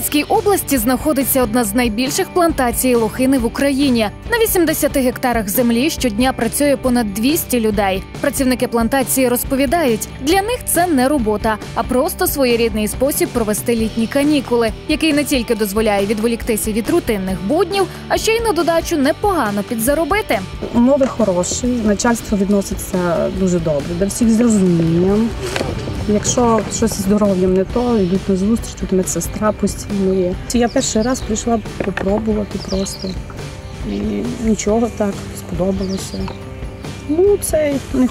Закарпатській області знаходиться одна з найбільших плантацій лохини в Україні. На 80 гектарах землі щодня працює понад 200 людей. Працівники плантації розповідають, для них це не робота, а просто своєрідний спосіб провести літні канікули, який не тільки дозволяє відволіктися від рутинних буднів, а ще й на додачу непогано підзаробити. Умови хороші, начальство відноситься дуже добре, до всіх з розумінням. Якщо щось зі здоров'ям не то, йдуть на зустріч, тут медсестра постійно є. Я перший раз прийшла попробувати просто. І нічого так, сподобалося. Це не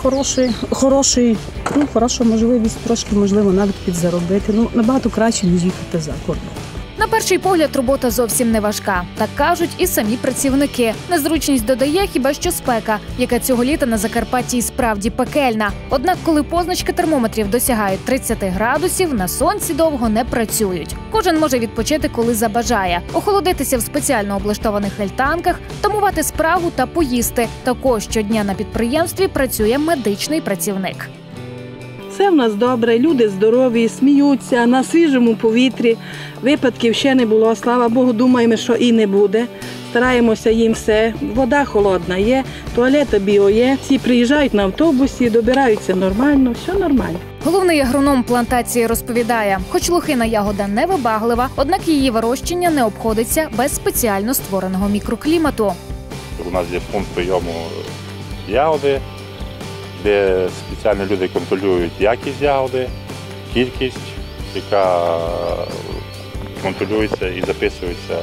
хороша можливість, трошки, можливо, навіть підзаробити. Набагато краще, ніж їхати за кордон. На перший погляд робота зовсім не важка. Так кажуть і самі працівники. Незручність додає хіба що спека, яка цього літа на Закарпатті і справді пекельна. Однак, коли позначки термометрів досягають 30 градусів, на сонці довго не працюють. Кожен може відпочити, коли забажає. Охолодитися в спеціально облаштованих альтанках, втамувати спрагу та поїсти. Також щодня на підприємстві працює медичний працівник. Все в нас добре, люди здорові, сміються, на свіжому повітрі. Випадків ще не було, слава Богу, думаємо, що і не буде. Стараємося їм все. Вода холодна є, туалети біо є. Всі приїжджають на автобусі, добираються нормально, все нормально. Головний агроном плантації розповідає, хоч лохина ягода невибаглива, однак її вирощення не обходиться без спеціально створеного мікроклімату. У нас є пункт прийому ягоди, де спеціальні люди контролюють якість ягоди, кількість, яка контролюється і записується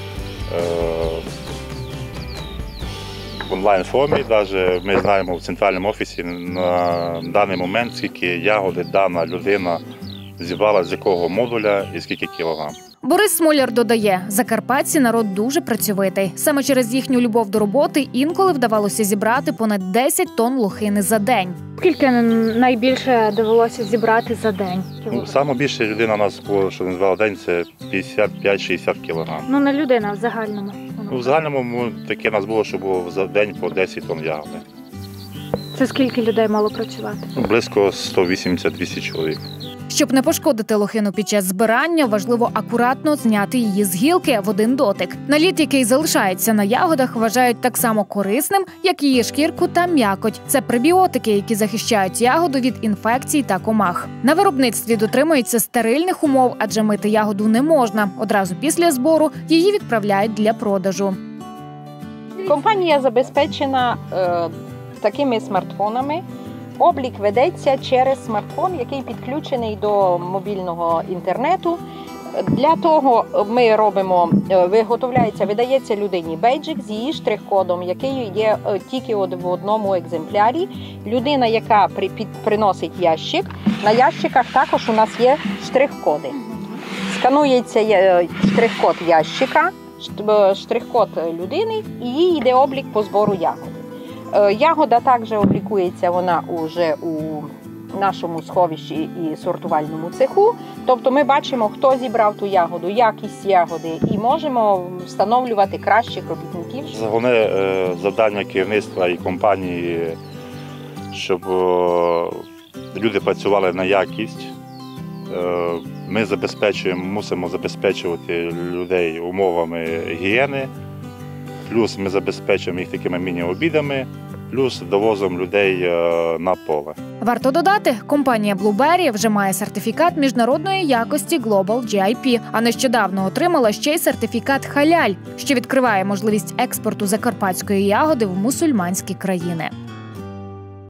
в онлайн-формі. Навіть ми знаємо в центральному офісі на даний момент, скільки ягоди дана людина зібрала, з якого модуля і скільки кілограм. Борис Смоляр додає, закарпатці народ дуже працьовитий. Саме через їхню любов до роботи інколи вдавалося зібрати понад 10 тонн лохини за день. Скільки найбільше довелося зібрати за день? Саме більше людина у нас було, що називала день, це 55-60 кілограм. Не людина, в загальному. В загальному таке у нас було, що було за день по 10 тонн ягоди. Це скільки людей мало працювати? Близько 180-200 чоловік. Щоб не пошкодити лохину під час збирання, важливо акуратно зняти її з гілки в один дотик. Наліт, який залишається на ягодах, вважають так само корисним, як її шкірку та м'якоть. Це пребіотики, які захищають ягоду від інфекцій та комах. На виробництві дотримуються стерильних умов, адже мити ягоду не можна. Одразу після збору її відправляють для продажу. Компанія забезпечена такими смартфонами. Облік ведеться через смартфон, який підключений до мобільного інтернету. Для того ми видається людині бейджик з її штрих-кодом, який є тільки в одному екземплярі. Людина, яка приносить ящик, на ящиках також у нас є штрих-коди. Сканується штрих-код ящика, штрих-код людини і їй йде облік по збору ягод. Ягода також облікується вона уже у нашому сховищі і сортувальному цеху. Тобто ми бачимо, хто зібрав ту ягоду, якість ягоди і можемо встановлювати кращих робітників. Головне завдання керівництва і компанії, щоб люди працювали на якість. Ми мусимо забезпечувати людей умовами гігієни, плюс ми забезпечуємо їх такими міні-обідами, плюс довозом людей на поле. Варто додати, компанія Blueberry вже має сертифікат міжнародної якості Global GIP, а нещодавно отримала ще й сертифікат Халяль, що відкриває можливість експорту закарпатської ягоди в мусульманські країни.